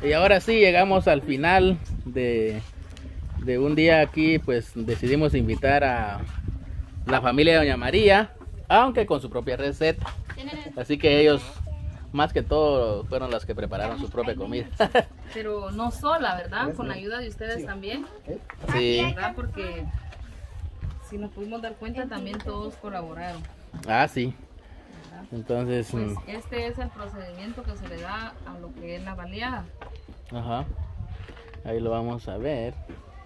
Y ahora sí llegamos al final de un día aquí, pues decidimos invitar a la familia de Doña María, aunque con su propia receta. Así que ellos, más que todo, fueron las que prepararon su propia comida. Pero no sola, ¿verdad? Con la ayuda de ustedes también. Sí. ¿Verdad? Porque si nos pudimos dar cuenta, también todos colaboraron. Ah, sí. Entonces, pues este es el procedimiento que se le da a lo que es la baleada. Ajá. Ahí lo vamos a ver.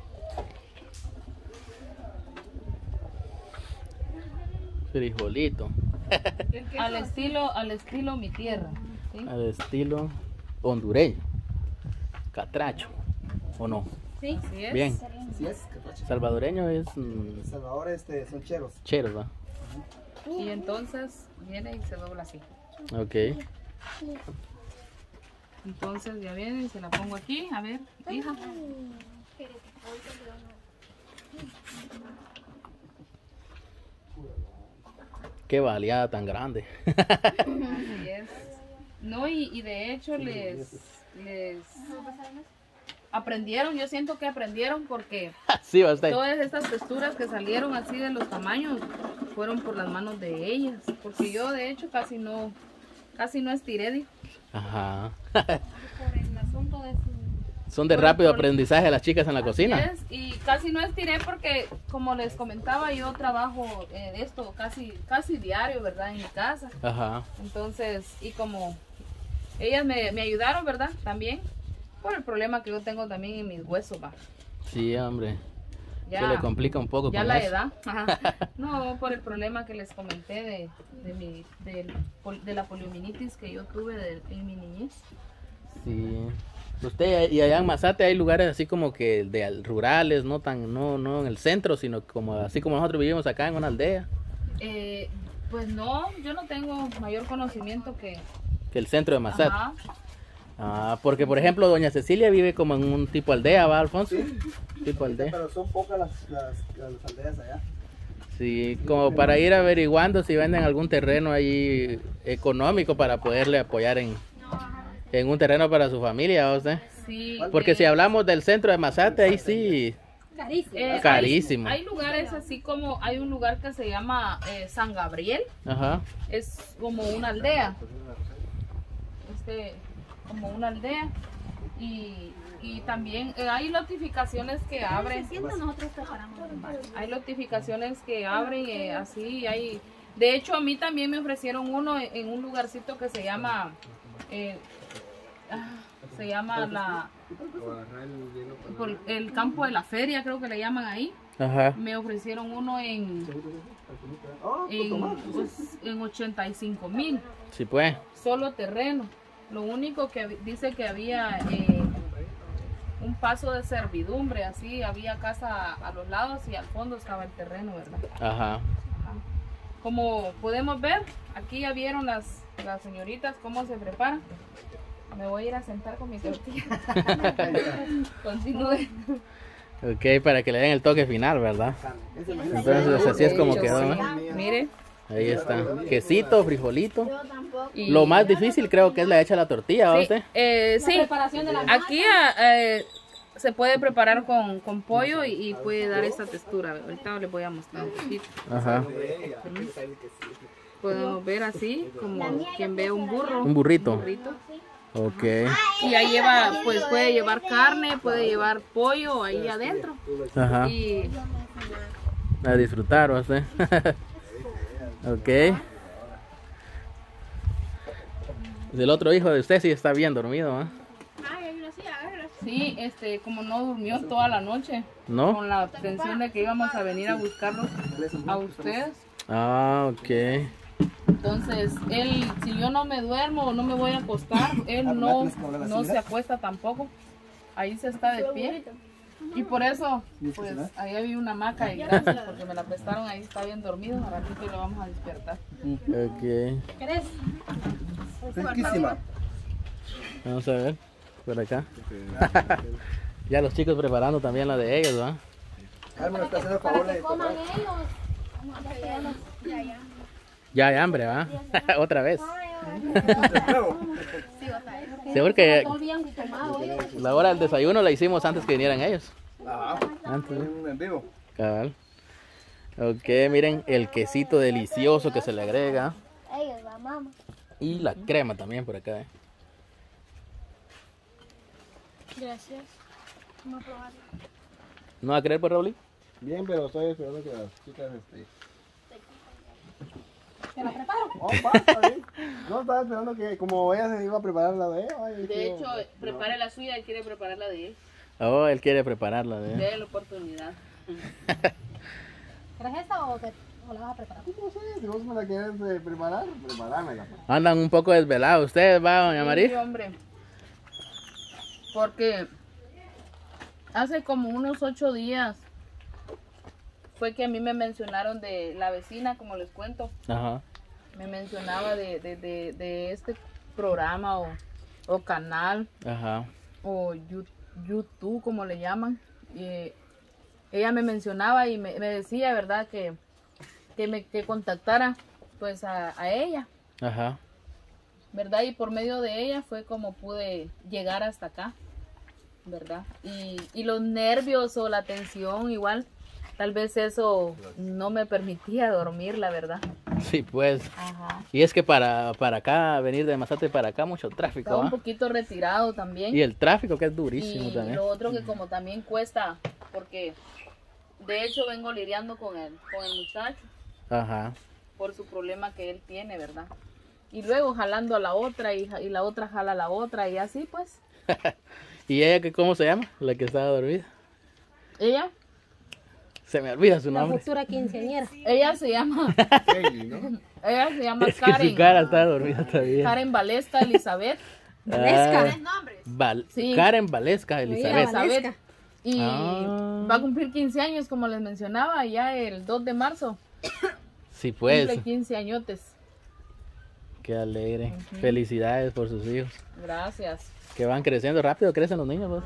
Frijolito. Al estilo mi tierra. ¿Sí? Al estilo hondureño. Catracho. ¿O no? Sí, así es. Bien. Así es, catracho. Salvadoreño es Salvador son cheros. cheros, ¿va? Y entonces viene y se dobla así. Ok. Entonces ya viene y se la pongo aquí. A ver, hija. Qué baleada tan grande. Así es. No, y de hecho les aprendieron, yo siento que aprendieron porque Sí, bastante. todas estas texturas que salieron así de los tamaños fueron por las manos de ellas, porque yo de hecho casi no estiré, dijo. Ajá. Por el asunto de su... Son de rápido aprendizaje las chicas en la cocina. Así es, y casi no estiré porque como les comentaba yo trabajo esto casi diario, ¿verdad? En mi casa. Ajá. Entonces, y como ellas me ayudaron, ¿verdad? También por el problema que yo tengo también en mis huesos, va. Sí, hombre. Ya, Se le complica un poco ya con la eso. edad. Ajá. No, por el problema que les comenté de la poliomielitis que yo tuve en mi niñez. Sí. Usted y allá en Mazate hay lugares así como que rurales, no en el centro, sino como así como nosotros vivimos acá en una aldea. Pues no, yo no tengo mayor conocimiento que... Que el centro de Mazate. Ajá. Ah, porque por ejemplo doña Cecilia vive como en un tipo aldea, ¿va, Alfonso? Sí. Tipo aldea. Pero son pocas las aldeas allá. Sí, como para ir averiguando si venden algún terreno ahí económico para poderle apoyar en un terreno para su familia, ¿o sea? Sí, Porque si hablamos del centro de Mazate, ahí sí, carísimo. Hay lugares así como, hay un lugar que se llama San Gabriel, Ajá. es como una aldea, como una aldea, y también hay notificaciones que abren, Nosotros preparamos. hay notificaciones que abren, así, hay, de hecho a mí también me ofrecieron uno en un lugarcito que se llama el campo de la feria, creo que le llaman ahí. Ajá. Me ofrecieron uno en 85,000, Sí, pues. solo terreno. Lo único que dice que había un paso de servidumbre, así había casa a los lados y al fondo estaba el terreno, ¿verdad? Ajá. Como podemos ver, aquí ya vieron las señoritas cómo se preparan. Me voy a ir a sentar con mi tortilla. Continúe. Ok, para que le den el toque final, ¿verdad? Entonces así es como quedó, ¿no? Mire. Ahí está. Quesito, frijolito. Y Lo más difícil creo que es la hecha a la tortilla, ¿va usted? sí. Aquí se puede preparar con pollo y puede dar esta textura. Ahorita les voy a mostrar un poquito. Ajá. Podemos ver así, como quien ve un burro. Un burrito. Un burrito. Ok. Y ahí lleva, pues puede llevar carne, puede llevar pollo ahí adentro. Ajá. Y A disfrutar, ¿va usted? Ok. El otro hijo de usted sí está bien dormido, ¿ah? sí, como no durmió toda la noche, ¿No? con la tensión de que íbamos a venir a buscarlos a ustedes. Ah, ok. Entonces, él, si yo no me duermo o no me voy a acostar, él no se acuesta tampoco. Ahí se está de pie. Y por eso, pues, ahí había una hamaca y gracias porque me la prestaron, ahí está bien dormido. A ratito lo vamos a despertar. Ok. ¿Crees? Fresquísima. Vamos a ver. Por acá. Ya los chicos preparando también la de ellos, ¿va? Carmen está haciendo el favor de Coman ellos. Ya hay hambre, ¿va? Otra vez. nuevo. Sí, Sí, porque Todo bien tomado, ¿eh? la hora del desayuno la hicimos antes que vinieran ellos. Ajá. Antes, ¿no? En vivo. Cabal. Ok, miren el quesito delicioso que se le agrega. Y la crema también por acá. Gracias. Vamos a probarlo. ¿No va a querer por Raúl? Bien, pero estoy esperando que las chicas ¿Te la preparo? Oh, va, está bien. No, estaba esperando que como ella se iba a preparar la de ella. De hecho, prepare la suya, él quiere preparar la de él. Oh, él quiere prepararla. Dale la oportunidad. ¿Quieres esta o la vas a preparar? No sé, si vos me la quieres preparar, prepáramela. Andan un poco desvelados. ¿Ustedes va, doña Sí, María? hombre. Porque hace como unos 8 días fue que a mí me mencionaron de la vecina, como les cuento. Ajá. Me mencionaba de este programa o canal Ajá. o YouTube, como le llaman. Y ella me mencionaba y me decía, ¿verdad? Que contactara pues a ella, Ajá. ¿verdad? Y por medio de ella fue como pude llegar hasta acá, ¿verdad? Y los nervios o la tensión igual, tal vez eso no me permitía dormir, la verdad. Sí, pues. Ajá. Y es que para acá, venir de Mazate para acá, mucho tráfico. Estaba un ¿va? poquito retirado también. Y el tráfico que es durísimo Y también. lo otro que como también cuesta, porque de hecho vengo lidiando con el muchacho Ajá. por su problema que él tiene, ¿verdad? Y luego jalando a la otra y la otra jala a la otra y así pues. ¿Y ella cómo se llama? La que estaba dormida. Ella Se me olvida su La nombre. futura quinceañera. ella se llama ella se llama Es que su cara está dormida todavía. Karen Valesca Elizabeth. Ah, Valesca. Sí. Karen Valesca Elizabeth. Valesca. Y Ah. va a cumplir 15 años, como les mencionaba, ya el 2 de marzo. Sí, pues. Cumple 15 añotes. Qué alegre. Felicidades por sus hijos. Gracias. Que van creciendo rápido, crecen los niños, ¿no?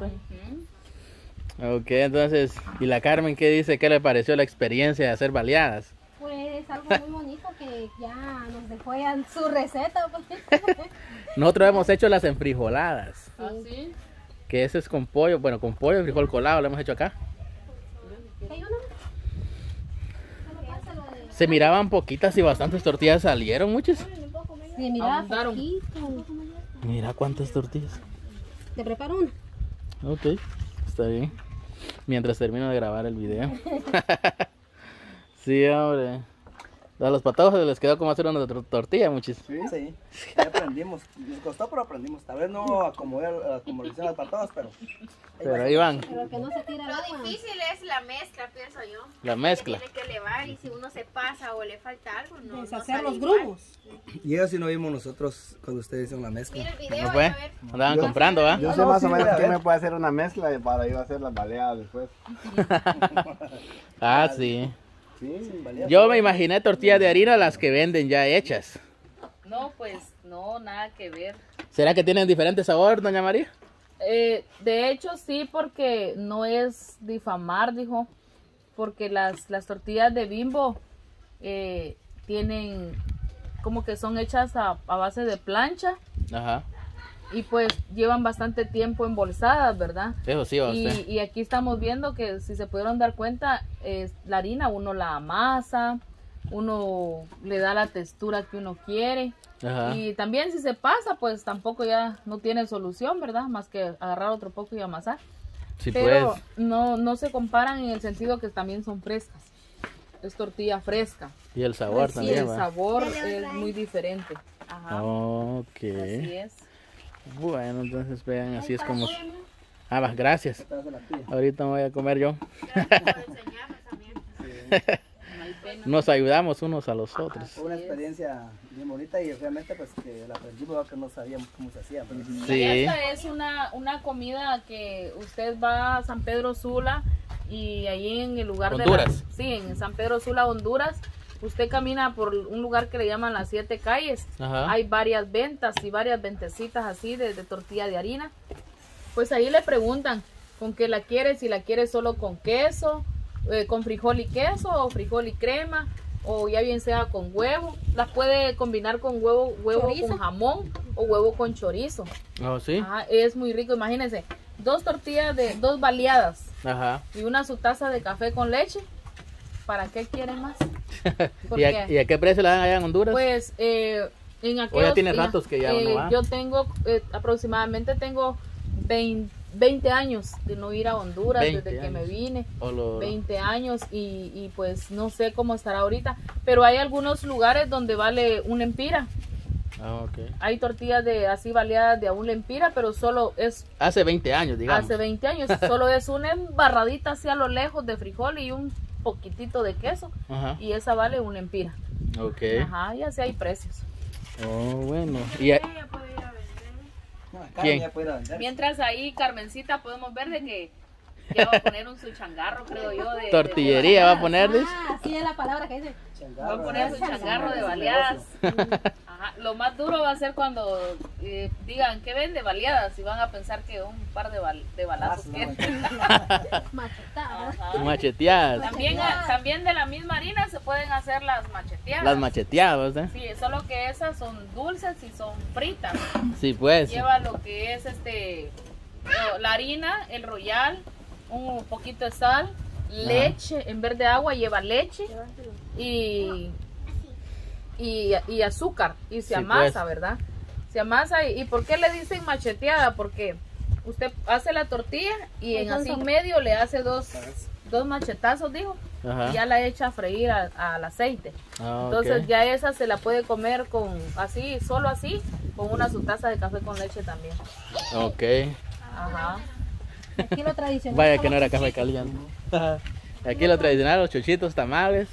Ujú. Ok, entonces, ¿y la Carmen qué dice? ¿Qué le pareció la experiencia de hacer baleadas? Pues algo muy bonito que ya nos dejó ya su receta. Pues. Nosotros hemos hecho las enfrijoladas, ¿Así? que ese es con pollo, bueno, con pollo y frijol colado, lo hemos hecho acá. ¿Hay uno? Solo pásalo de... Se miraban poquitas y bastantes tortillas salieron, muchas. Sí, mira, Abundaron. poquito. Mira cuántas tortillas. Te preparo una. Ok, está bien. Mientras termino de grabar el video. Sí, hombre. A los patojos se les quedó como hacer una tortilla, muchis. Sí, sí. Ya aprendimos. Nos costó, pero aprendimos. Tal vez no como lo hicieron las patadas, pero. Pero ahí van, Pero que no se tira el Lo agua. difícil es la mezcla, pienso yo. la mezcla. Tiene que elevar y si uno se pasa o le falta algo, no. Deshacer no los sale igual. grumos. Y eso sí no vimos nosotros cuando ustedes hicieron la mezcla. Mira el video, ¿No fue? a ver. Andaban comprando, ¿va? Yo sé más o menos quién me puede hacer una mezcla para yo hacer las baleadas después. Ah, sí. Sí, valía. Yo me imaginé tortillas de harina las que venden ya hechas. No, pues no, nada que ver. ¿Será que tienen diferente sabor, doña María? De hecho sí, porque no es difamar, dijo, porque las tortillas de Bimbo tienen como que son hechas a base de plancha Ajá. y pues llevan bastante tiempo embolsadas, ¿verdad? Eso sí, va usted. Y aquí estamos viendo que si se pudieron dar cuenta, la harina uno la amasa, uno le da la textura que uno quiere. Ajá. Y también si se pasa, pues tampoco ya no tiene solución, ¿verdad? Más que agarrar otro poco y amasar. Sí, Pero pues. no se comparan en el sentido que también son frescas. Es tortilla fresca. Y el sabor Y también, el va. sabor es muy diferente. Ajá. Ok. Así es. Bueno, entonces vean, así es como... Ah, va, gracias. Estás en la tuya. Ahorita me voy a comer yo. Gracias por enseñarme también. No hay pena. Nos ayudamos unos a los otros. Fue una experiencia bien bonita y realmente pues que la aprendimos que no sabíamos cómo se hacía. Pero Sí. Esta es una comida que usted va a San Pedro Sula y ahí en el lugar Honduras. sí, en San Pedro Sula, Honduras, usted camina por un lugar que le llaman las 7 calles. Ajá. Hay varias ventas y varias ventecitas así de tortilla de harina. Pues ahí le preguntan con qué la quiere, si la quiere solo con queso, con frijol y queso o frijol y crema, o ya bien sea con huevo. Las puede combinar con huevo ¿Chorizo? con jamón o huevo con chorizo. Oh, sí. Ajá, es muy rico, imagínense, 2 tortillas de 2 baleadas Ajá. y su taza de café con leche. ¿Para qué quieren más? ¿Y a qué precio la dan allá en Honduras? Pues en aquellos, o ya tiene ratos que ya no va. yo tengo aproximadamente 20 años de no ir a Honduras desde que me vine. 20 años y pues no sé cómo estará ahorita, pero hay algunos lugares donde vale un lempira. Ah, okay. Hay tortillas de así baleadas de a un lempira, pero solo es hace 20 años, digamos. Hace 20 años, solo es una embarradita así a lo lejos de frijol y un poquitito de queso. Ajá. Y esa vale un lempira. Okay. Ajá, y así hay precios. Oh, bueno. ¿Y Ella puede ir a vender. No, acá ¿Quién? ya puede ir a vender. Mientras ahí Carmencita podemos ver de que ya va a poner su changarro, creo yo, de tortillería va a poner? Ah, sí es la palabra que dice. va a poner su changarro de baleadas. Ajá. Lo más duro va a ser cuando digan que vende baleadas y van a pensar que un par de balazos. Machetadas. Ajá. Macheteadas. También de la misma harina se pueden hacer las macheteadas. Las macheteadas, ¿eh? Sí, solo que esas son dulces y son fritas. Sí, pues. Lleva lo que es la harina, el royal, un poquito de sal, leche, en vez de agua lleva leche y azúcar y se amasa, pues. ¿Verdad? Se amasa y ¿por qué le dicen macheteada? Porque usted hace la tortilla y en así en medio le hace dos machetazos, dijo. Ajá. Y ya la echa a freír al aceite. Entonces ya esa se la puede comer con así, solo así, con su taza de café con leche también. Ok. Ajá. Aquí lo tradicional. Vaya que no era café caliente. Aquí lo tradicional, los chuchitos, tamales.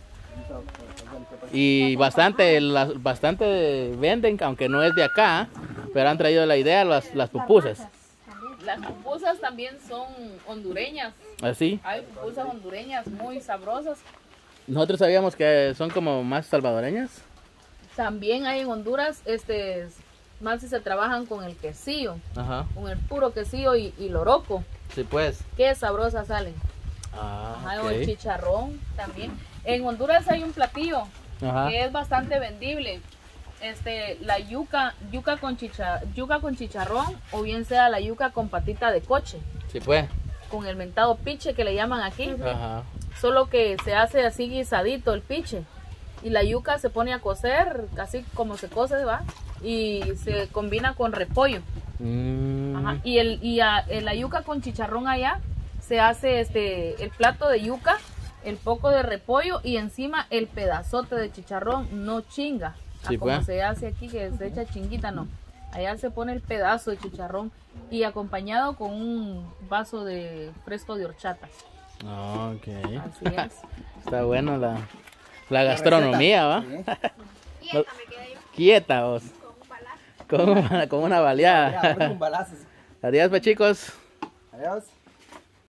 Y bastante venden, aunque no es de acá, pero han traído la idea las pupusas. Las pupusas también son hondureñas. ¿Así? Hay pupusas hondureñas muy sabrosas. Nosotros sabíamos que son como más salvadoreñas. También hay en Honduras, más si se trabajan con el quesillo. Ajá. Con el puro quesillo y loroco. Sí, pues. Qué sabrosas salen. Ajá, o el chicharrón también. En Honduras hay un platillo que es bastante vendible. La yuca con chicharrón, o bien sea la yuca con patita de coche. Sí, pues. Con el mentado piche que le llaman aquí. Ajá. Solo que se hace así guisadito el piche. Y la yuca se pone a cocer, así como se cose, ¿va? Y se combina con repollo. Ajá. Y la yuca con chicharrón allá se hace el plato de yuca, el poco de repollo y encima el pedazote de chicharrón, no chinga. Sí, como pues. Se hace aquí que se echa chinguita, no. Allá se pone el pedazo de chicharrón y acompañado con un vaso de fresco de horchata. Ok. Así es. Está bueno la gastronomía, ¿va? Quieta me quedé yo. Quieta, vos. Con un balazo. Con una baleada. Un balazo. Adiós, pues, chicos. Adiós.